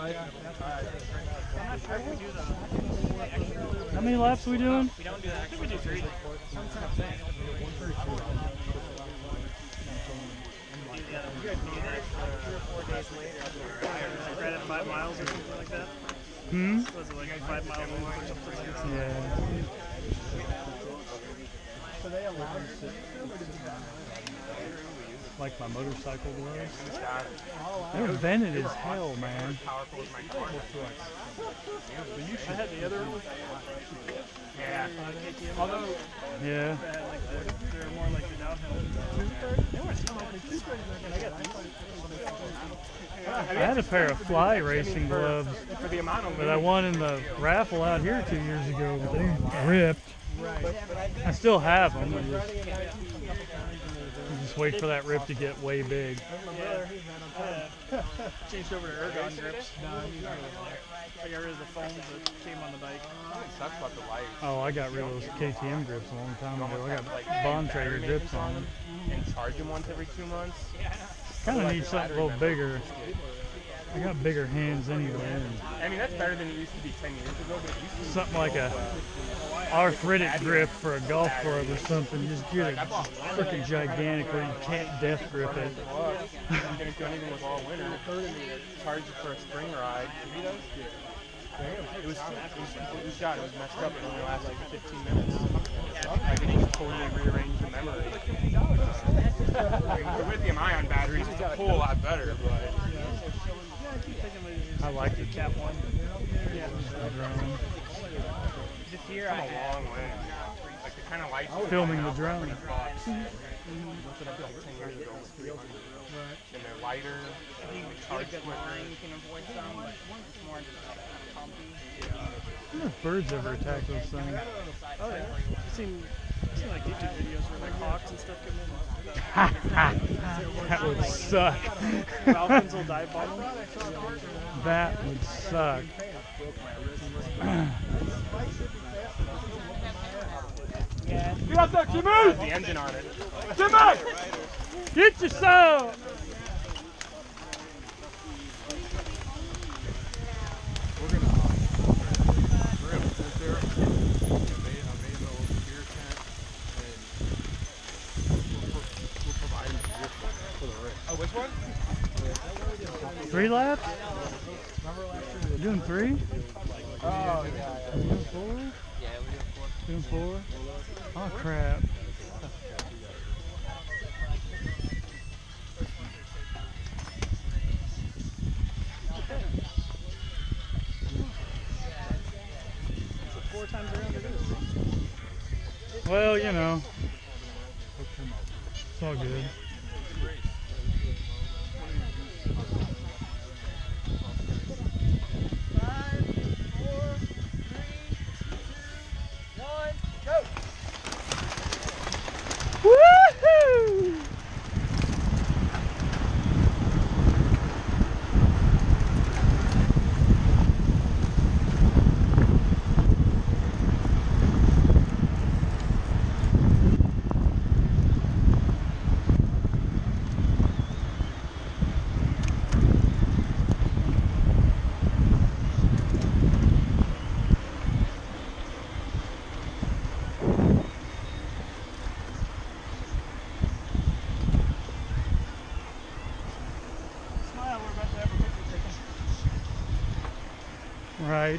How many laps are we doing? We don't do that. I think we do 3. You guys need that 3 or 4 days later. Right at 5 miles or something like that. Was it like 5 miles or something? Yeah. So they allow you Like my motorcycle gloves. They're vented as hell, man. I had the other one. Yeah. Although, Yeah. they're more like the downhill. They weren't so I had a pair of fly racing gloves For the amount of that I won in the raffle out here 2 years ago, but they ripped. I still have them. I just wait for that rip to get way big. Changed over to ergon grips. I got rid of the foams that came on the bike. sucks about the lights. Oh, I got rid of those KTM grips a long time ago. I got Bond Trader grips on them. And charge them once every 2 months. Kind of need something a little bigger. I got bigger hands anyway. I mean, that's better than it used to be 10 years ago. But it used to be Something like a arthritic grip for a golf club or something. Just get it freaking gigantic where you can't death grip it. You didn't do anything with all winter. Charged it for a spring ride. It was completely shot. It was messed up. It only lasted like 15 minutes. I could totally rearrange the memory. The lithium-ion batteries is a whole lot better, but I like the Cat 1. Yeah. drone. This year come a long way. Like the kind of lights. Filming the drone. Looked like 10 years ago with 300. And they're lighter. Charge quicker. You can avoid some, but it's more just comfy. I wonder if birds ever attack those things. Oh yeah. I've seen like YouTube videos where like hawks and stuff come in. That would suck. Falcons will dive bomb them. That would suck. Yeah. Get up there, Timmy! Has the engine on it. Timmy! Get yourself! We're gonna sit there, I made an old beer tent, and we'll provide this one for the rig. Oh, which one? 3 laps? Remember last year? You doing 3? Oh, yeah. You doing 4? Yeah, we did 4. Doing 4? Oh crap. So 4 times around it is. Well, you know. It's all good. Woohoo! Smile, we're about to have a picture taken. Right.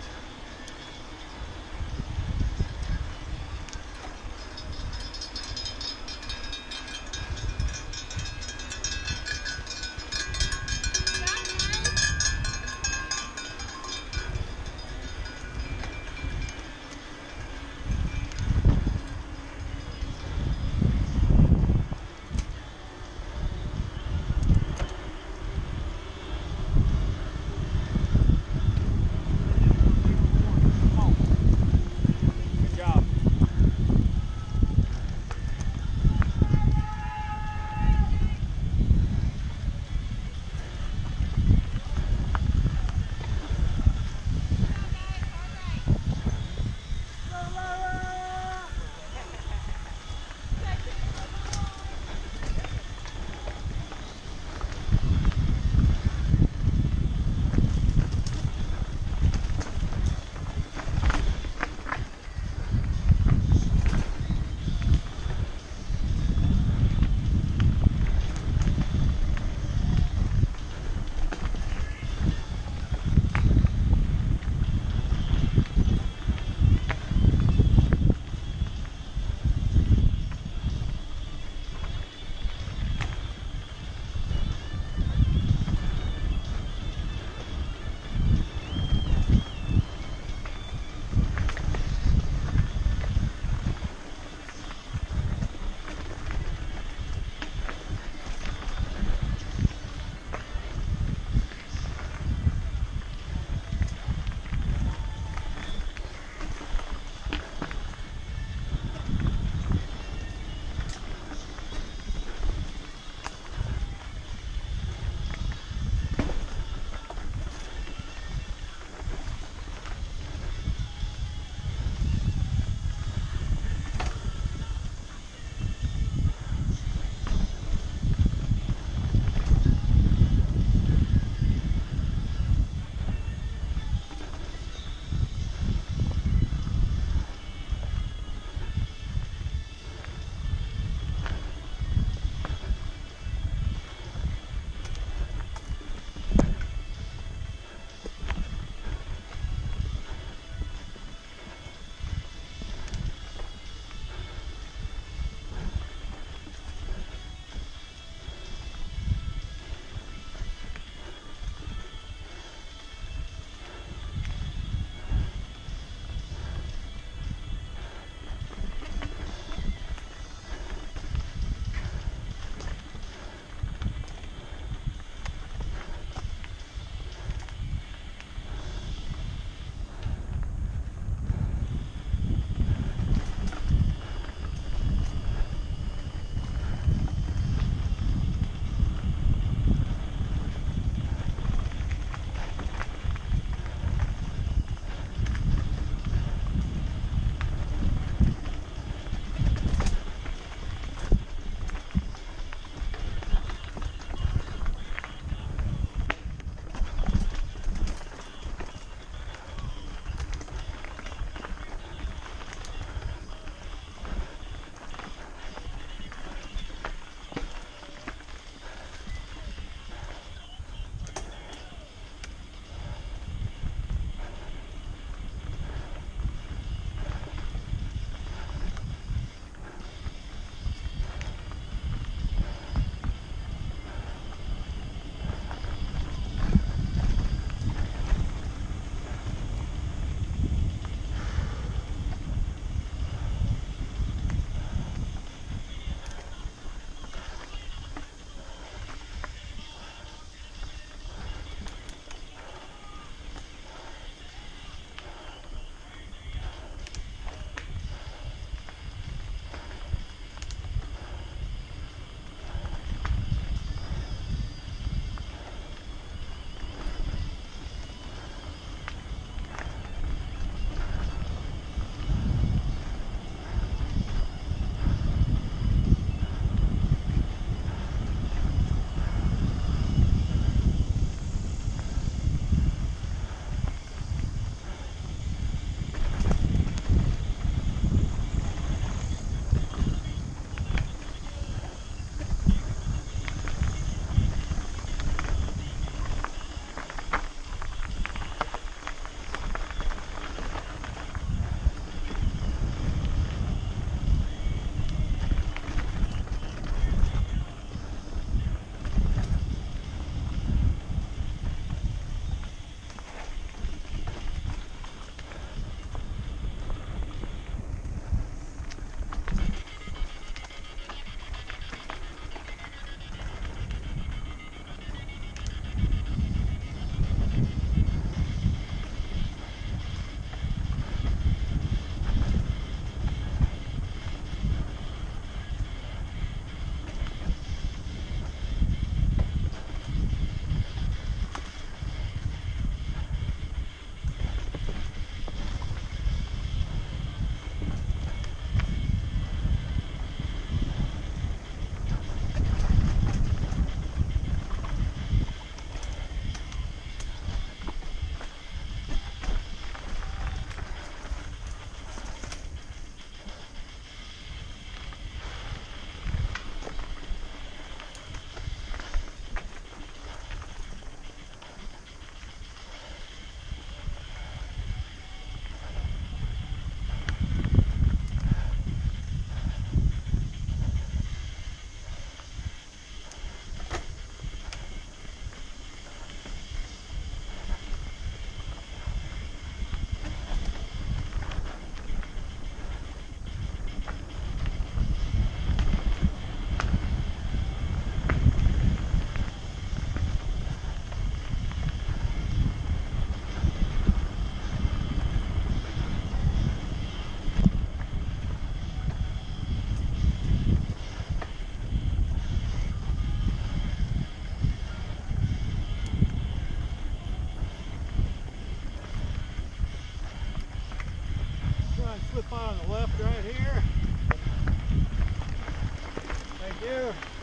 you.